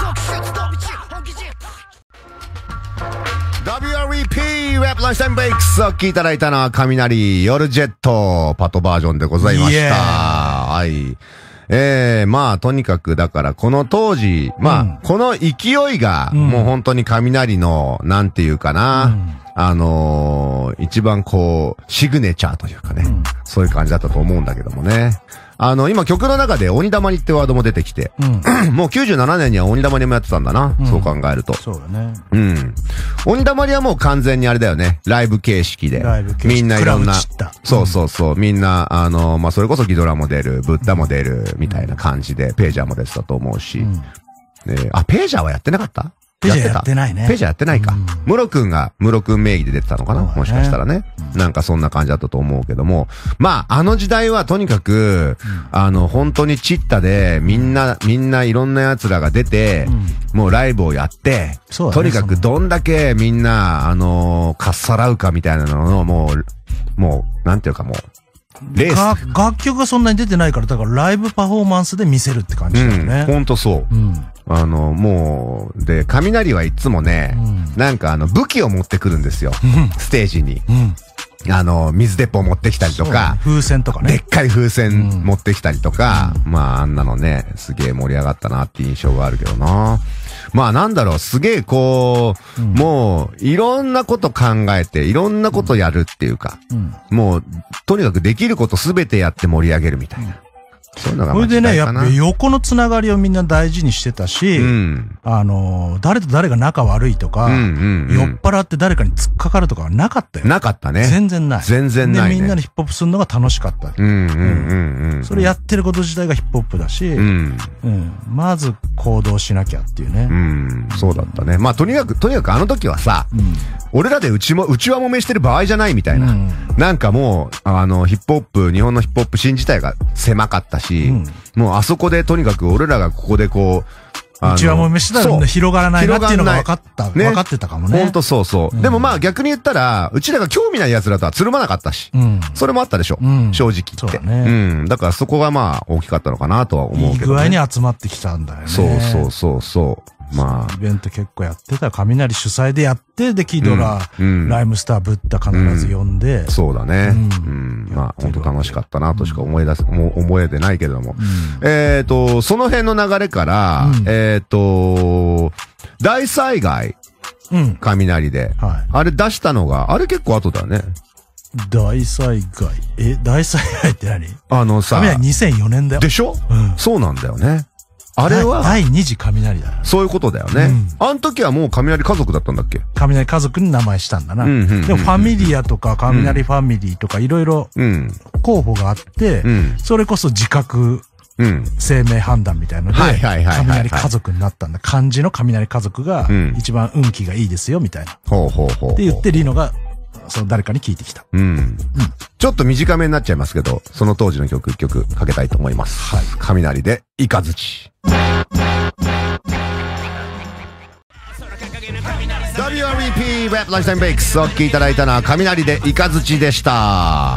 WREP ラップランチタイムブレイクスを聴いていただいたのは雷夜ジェットパトバージョンでございました。はい。まあとにかくだからこの当時、まあこの勢いがもう本当に雷のなんていうかな、一番こうシグネチャーというかね、そういう感じだったと思うんだけどもね。今曲の中で鬼玉にってワードも出てきて、もう97年には鬼玉にもやってたんだな、そう考えると。 そうだね。 鬼玉にはもう完全にあれだよね、ライブ形式で。みんないろんな、そう、みんな、まあ、それこそギドラも出る、ブッダも出る、みたいな感じで、ページャーも出てたと思うし。ページャーはやってなかった？ ページャーやってないね。 ページャーやってないか。ムロ君名義で出てたのかな、もしかしたらね。なんかそんな感じだったと思うけども。まあ、あの時代はとにかく、本当にチッタで、みんないろんな奴らが出て、もうライブをやって、とにかくどんだけみんな、かっさらうかみたいなのをもう、なんていうかもう、レース。 楽曲がそんなに出てないから、だからライブパフォーマンスで見せるって感じだよね。 ほんとそう。もう、で、雷はいつもね、なんか武器を持ってくるんですよ。ステージに。水鉄砲持ってきたりとか、 風船とかね。 でっかい風船持ってきたりとか、まああんなのね、すげえ盛り上がったなって印象があるけどな。まあなんだろう、すげえこう、もう、いろんなこと考えて、いろんなことやるっていうか、もう、とにかくできることすべてやって盛り上げるみたいな。そういうのがそれでね、やっぱ横のつながりをみんな大事にしてたし、誰と誰が仲悪いとか、酔っ払って誰かに突っかかるとかはなかったよ。 なかったね。 全然ない。 全然ない、ね。 で、みんなでヒップホップするのが楽しかった。それやってること自体がヒップホップだし、まず行動しなきゃっていうね。 そうだったね。まあ、とにかくあの時はさ、俺らでうちわもめしてる場合じゃないみたいな。なんかもう、日本のヒップホップシーン自体が狭かったし、もうあそこでとにかく俺らがここでこう、 うちはもう飯だら広がらないなっていうのが分かってたかもね。 ほんとそう。でもまあ逆に言ったら、うちらが興味ない奴らとはつるまなかったし、それもあったでしょ。正直言って。だからそこがまあ大きかったのかなとは思うけど。 いい具合に集まってきたんだよね。 そう。まあ。 イベント結構やってた。雷主催でやって、で、キドラ、ライムスター、ブッダ必ず呼んで。 そうだね。まあ、本当楽しかったなとしか思えてないけれども。その辺の流れから、大災害、雷で。あれ出したのが、あれ結構後だよね。 大災害。大災害って何？ さ。 雷2004年だよ。 でしょ？そうなんだよね。あれは第2次雷だ。 そういうことだよね。あの時はもう雷家族だったんだっけ？ 雷家族に名前したんだな。でもファミリアとか雷ファミリーとかいろいろ候補があって、それこそ自覚生命判断みたいので、雷家族になったんだ。漢字の雷家族が一番運気がいいですよ、みたいな。って言ってリノが、その誰かに聞いてきた。 ちょっと短めになっちゃいますけど、その当時の曲一曲かけたいと思います。雷でイカズチ。WREP ウェブライフタイムベイクスお聴きいただいたのは雷でイカズチでした。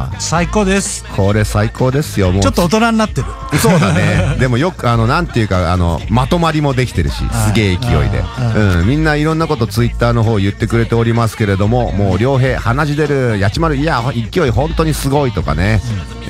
最高です。 これ最高ですよ。もうちょっと大人になってる。 そうだね。でもよくなんていうかまとまりもできてるし、すげえ勢いで、みんないろんなことツイッターの方言ってくれておりますけれども、もう良平鼻血出る、やちまる、いや勢い本当にすごいとかね。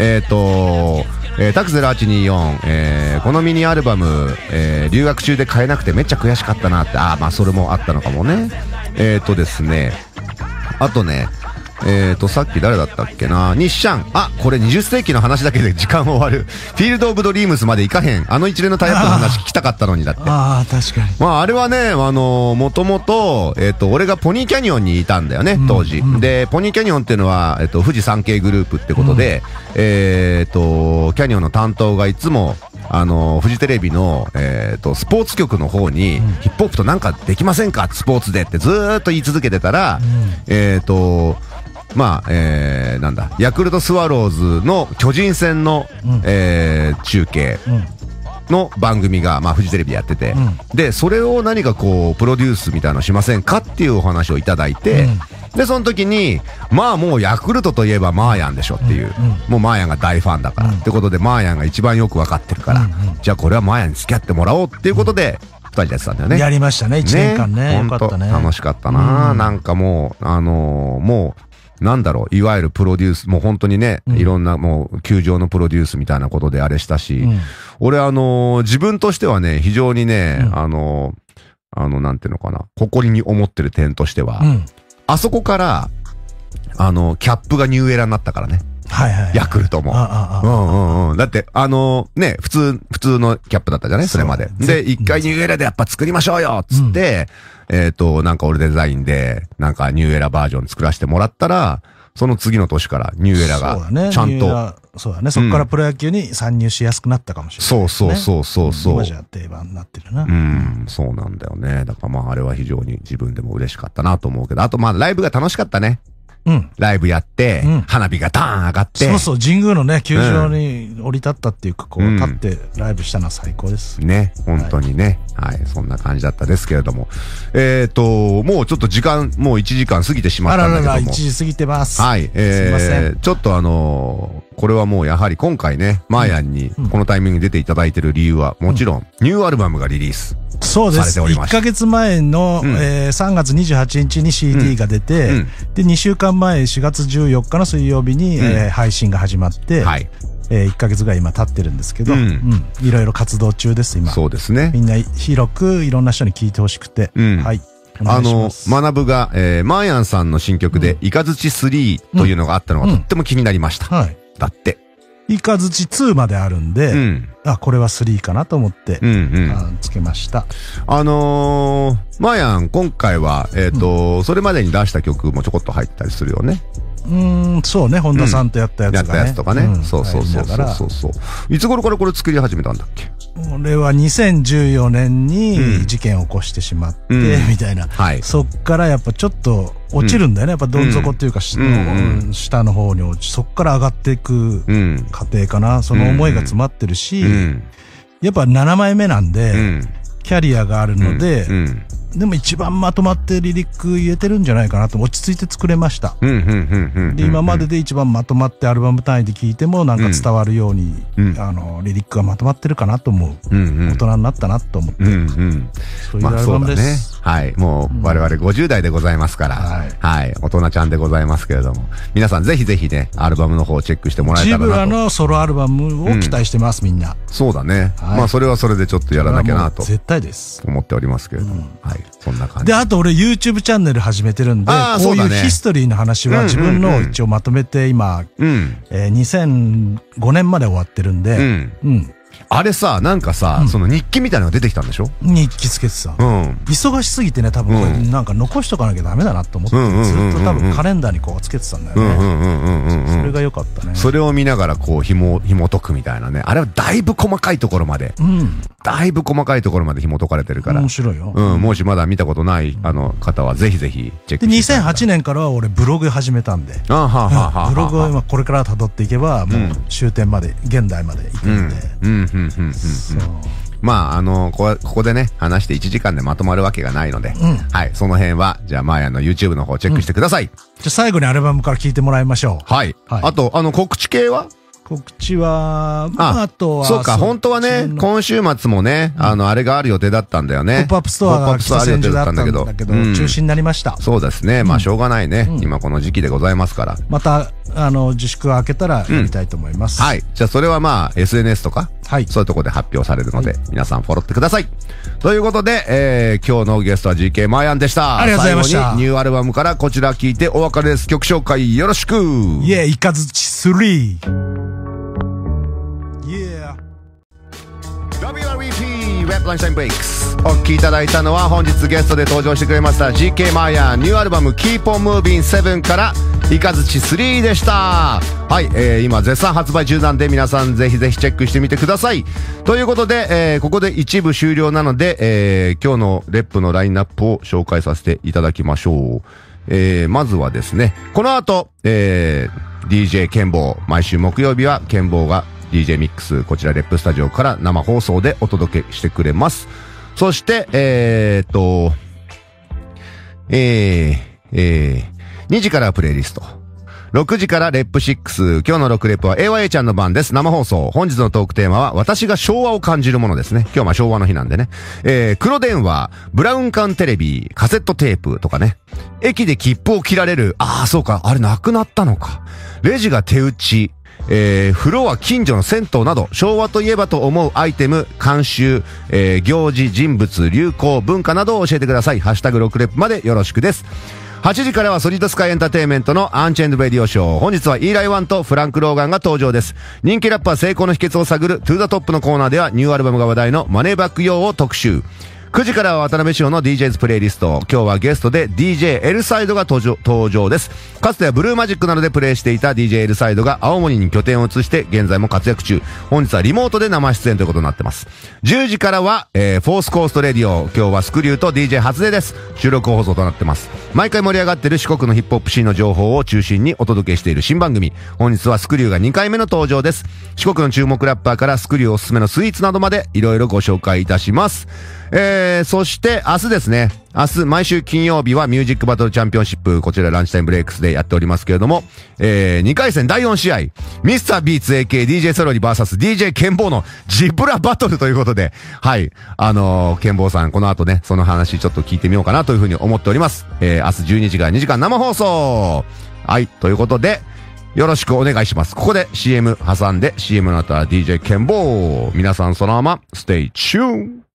タク0824、このミニアルバム、留学中で買えなくてめっちゃ悔しかったなって、まあそれもあったのかもね。ですね、あとね、さっき誰だったっけな、日シャン。これ20世紀の話だけで時間終わる。フィールドオブドリームスまでいかへん。一連のタイアップの話聞きたかったのにだって。 確かに。 あれはね、もともと、俺がポニーキャニオンにいたんだよね、当時。で、ポニーキャニオンっていうのは、富士山系グループってことで、キャニオンの担当がいつも、フジテレビの、スポーツ局の方に、ヒップホップとなんかできませんかスポーツでってずーっと言い続けてたら、なんだ、ヤクルトスワローズの巨人戦の、中継の番組が、フジテレビやってて、で、それを何かこう、プロデュースみたいなのしませんかっていうお話をいただいて、で、その時に、もうヤクルトといえばマーヤンでしょっていう、もうマーヤンが大ファンだから、ってことでマーヤンが一番よくわかってるから、じゃあこれはマーヤンに付き合ってもらおうっていうことで、二人でやってたんだよね。 やりましたね、1年間ね。よかったね。 楽しかったな。なんかもう、もう、なんだろう、いわゆるプロデュース、もう本当にね、いろんなもう、球場のプロデュースみたいなことであれしたし、俺自分としてはね、非常にね、なんていうのかな、誇りに思ってる点としては、あそこから、キャップがニューエラになったからね。ヤクルトも。だって、ね、普通のキャップだったじゃないそれまで。で、一回ニューエラでやっぱ作りましょうよつって、なんか俺デザインで、なんかニューエラバージョン作らせてもらったら、その次の年からニューエラが、ちゃんと。 そうだね。そこからプロ野球に参入しやすくなったかもしれない。そう。今じゃ定番になってるな。 そうなんだよね。だからあれは非常に自分でも嬉しかったなと思うけど、あとライブが楽しかったね。ライブやって、花火がダーン上がって。 そう、神宮のね、球場に降り立ったっていうか、こう、立ってライブしたのは最高です。 ね、本当にね。はい、そんな感じだったですけれども。もうちょっと時間、もう1時間過ぎてしまったんだけども。 1時過ぎてます。 はい、すいません。ちょっとこれはもうやはり今回ね、マーヤンにこのタイミングに出ていただいてる理由は、もちろん、ニューアルバムがリリース。 そうです。1ヶ月前の、3月28日に CD が出て、で、2週間前、4月14日の水曜日に、配信が始まって、1ヶ月ぐらい今経ってるんですけど、いろいろ活動中です、今。 そうですね。 みんな広くいろんな人に聞いてほしくて、はい。 学が、マーヤンさんの新曲で、イカズチ3というのがあったのがとっても気になりました。だって。 イカズチ2まであるんで、これは3かなと思って、つけました。 マーヤン、今回は、それまでに出した曲もちょこっと入ったりするよね。 そうね、本田さんとやったやつがね。 やったやつとかね。そう。いつ頃からこれ作り始めたんだっけ？ 俺は2014年に事件を起こしてしまって、みたいな。そっからやっぱちょっと落ちるんだよね。やっぱどん底っていうか、下の方に落ち、そっから上がっていく過程かな。その思いが詰まってるし、やっぱ7枚目なんで、キャリアがあるので、でも一番まとまってリリック言えてるんじゃないかなと落ち着いて作れました。で、今までで一番まとまってアルバム単位で聴いてもなんか伝わるように、リリックがまとまってるかなと思う。大人になったなと思って。そういうアルバムです。 はい。もう我々50代でございますから、はい。大人ちゃんでございますけれども、皆さんぜひぜひね、アルバムの方をチェックしてもらえたらなと。 ジブラのソロアルバムを期待してます、みんな。 そうだね。それはそれでちょっとやらなきゃなと。 絶対です。 思っておりますけれども。はい。そんな感じ。 で、あと俺 YouTube チャンネル始めてるんで、こういうヒストリーの話は自分の一応まとめて今、2005年まで終わってるんで、 あれさ、なんかさ、その日記みたいなのが出てきたんでしょ？ 日記つけてた。忙しすぎてね、多分これなんか残しとかなきゃダメだなと思って、ずっと多分カレンダーにこうつけてたんだよね。それが良かったね。 それを見ながらこう紐解くみたいなね。あれはだいぶ細かいところまで、だいぶ細かいところまで紐解かれてるから。 面白いよ。 もしまだ見たことない方はぜひぜひチェックして。 で、2008年からは俺ブログ始めたんで。ブログを今これから辿っていけば、もう終点まで、現代まで行くんで。 まあ、ここでね、話して1時間でまとまるわけがないので、はい、その辺は、じゃあ、マーヤの YouTube の方チェックしてください。 じゃあ、最後にアルバムから聴いてもらいましょう。 はい。あと、告知系は？ 告知は、あとは、 そうか、本当はね、今週末もね、あれがある予定だったんだよね。 ポップアップストアが北千住だったんだけど、中止になりました。 そうですね。まあ、しょうがないね。今この時期でございますから。 また、自粛が明けたらやりたいと思います。 はい。じゃあ、それはまあ、SNS とか、そういうところで発表されるので、皆さんフォローってください。ということで、今日のゲストは GK マーヤンでした。 ありがとうございました。 最後にニューアルバムからこちら聞いてお別れです。曲紹介よろしく。 イエーイ、イカズチ3。 WREP ラップランチタイムブレイクスお聴きいただいたのは本日ゲストで登場してくれました GK マーヤンニューアルバム Keep on Moving 7からイカズチ3でした。はい、今絶賛発売中なんで皆さんぜひぜひチェックしてみてください。ということで、ここで一部終了なので、今日のレップのラインナップを紹介させていただきましょう。まずはですね、この後、DJ ケンボー、毎週木曜日はケンボーがDJ ミックス、こちらレップスタジオから生放送でお届けしてくれます。そして、2時からはプレイリスト。6時からレップ6。今日の6レップは AYA ちゃんの番です。生放送。本日のトークテーマは私が昭和を感じるものですね。今日はまあ昭和の日なんでね。黒電話、ブラウン管テレビ、カセットテープとかね。駅で切符を切られる。ああ、そうか。あれなくなったのか。レジが手打ち。風呂は近所の銭湯など、昭和といえばと思うアイテム、慣習、行事、人物、流行、文化などを教えてください。ハッシュタグ6レップまでよろしくです。8時からはソリッドスカイエンターテインメントのアンチェンドレディオショー。本日はイーライワンとフランク・ローガンが登場です。人気ラッパー成功の秘訣を探るトゥーザトップのコーナーではニューアルバムが話題のマネーバック用を特集。9時からは渡辺翔の DJ's プレイリスト。今日はゲストで DJ エルサイドが登場です。かつてはブルーマジックなどでプレイしていた DJ エルサイドが青森に拠点を移して現在も活躍中。本日はリモートで生出演ということになってます。10時からは、フォースコーストレディオ。今日はスクリューと DJ 初音です。収録放送となってます。毎回盛り上がっている四国のヒップホップシーンの情報を中心にお届けしている新番組。本日はスクリューが2回目の登場です。四国の注目ラッパーからスクリューおすすめのスイーツなどまでいろいろご紹介いたします。そして明日ですね。明日、毎週金曜日はミュージックバトルチャンピオンシップ、こちらランチタイムブレイクスでやっておりますけれども、2回戦第4試合、ミスタービーツ AK DJ ソロリ VS DJ ケンボーのジブラバトルということで、はい、ケンボーさん、この後ね、その話ちょっと聞いてみようかなというふうに思っております。明日12時から2時間生放送はい、ということで、よろしくお願いします。ここで CM 挟んで、CM の後は DJ ケンボー。皆さんそのまま、Stay tuned!